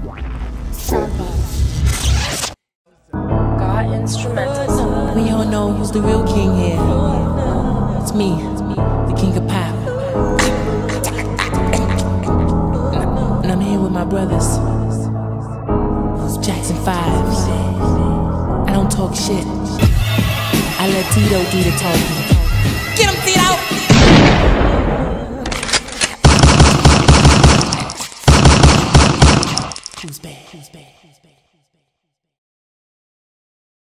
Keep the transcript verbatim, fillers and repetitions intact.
God instrumentals. We all know who's the real king here. It's me, the king of pop. And I'm here with my brothers, Jackson five. I don't talk shit. I let Tito do the talking. Get him, Tito!